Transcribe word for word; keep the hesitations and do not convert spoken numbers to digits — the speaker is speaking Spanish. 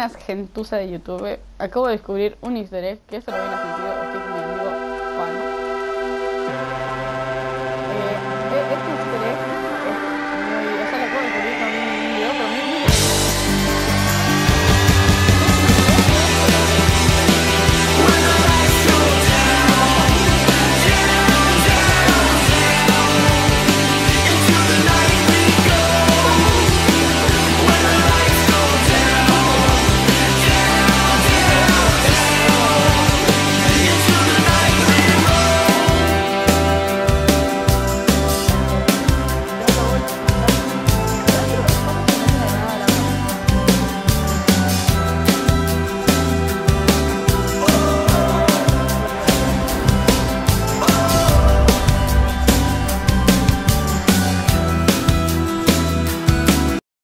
buenas gentuza de YouTube. Acabo de descubrir un easter egg que eso lo habían sentido